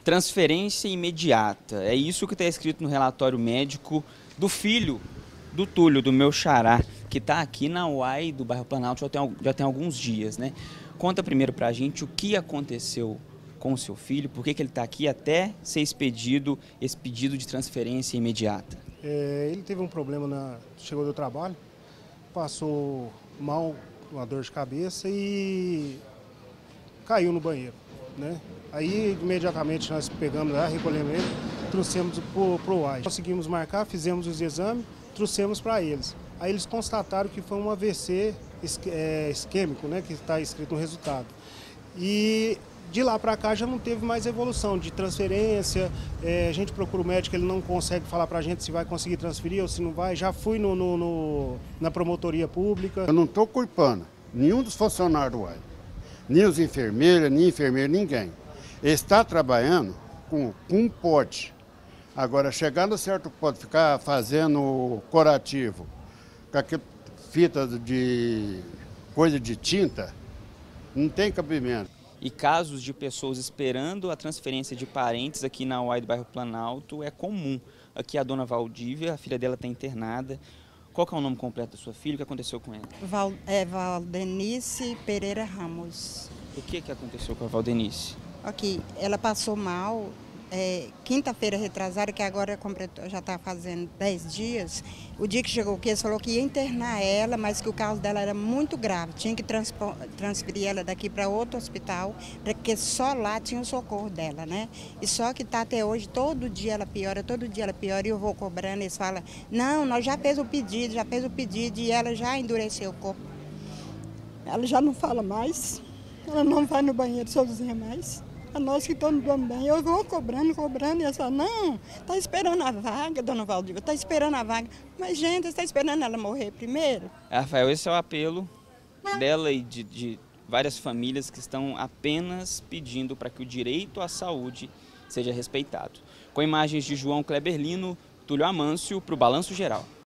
Transferência imediata. É isso que está escrito no relatório médico do filho do Túlio, do meu xará, que está aqui na UAI do bairro Planalto já tem alguns dias, né? Conta primeiro pra gente o que aconteceu com o seu filho, por que ele está aqui até ser expedido esse pedido de transferência imediata. Ele teve um problema, chegou do trabalho, passou mal, uma dor de cabeça e caiu no banheiro, né? Aí imediatamente nós pegamos lá, recolhemos ele, trouxemos para o UAI. Conseguimos marcar, fizemos os exames, trouxemos para eles. Aí eles constataram que foi um AVC isquêmico, né, que está escrito no resultado. E de lá para cá já não teve mais evolução de transferência, a gente procura o médico, ele não consegue falar para a gente se vai conseguir transferir ou se não vai. Já fui na promotoria pública. Eu não estou culpando nenhum dos funcionários do UAI, nem os enfermeiros, nem enfermeiro, ninguém. Ele está trabalhando com um pote. Agora, chegar no certo pote, ficar fazendo curativo, com aquela fita de coisa de tinta, não tem cabimento. E casos de pessoas esperando a transferência de parentes aqui na UAI do bairro Planalto é comum. Aqui a dona Valdívia, a filha dela está internada. Qual que é o nome completo da sua filha? O que aconteceu com ela? Valdenice Pereira Ramos. O que aconteceu com a Valdenice? Aqui, ela passou mal, quinta-feira retrasada, que agora completou, já está fazendo 10 dias. O dia que chegou aqui, eles falou que ia internar ela, mas que o caso dela era muito grave. Tinha que transferir ela daqui para outro hospital, porque só lá tinha o socorro dela, né? E só que está até hoje, todo dia ela piora, e eu vou cobrando, eles falam, não, nós já fez o pedido, e ela já endureceu o corpo. Ela já não fala mais, ela não vai no banheiro sozinha mais. A nós que estamos dando bem, eu vou cobrando, e ela fala, não, está esperando a vaga, dona Valdívia, está esperando a vaga. Mas, gente, está esperando ela morrer primeiro? Rafael, esse é o apelo dela e de várias famílias que estão apenas pedindo para que o direito à saúde seja respeitado. Com imagens de João Kleber Lino, Túlio Amâncio, para o Balanço Geral.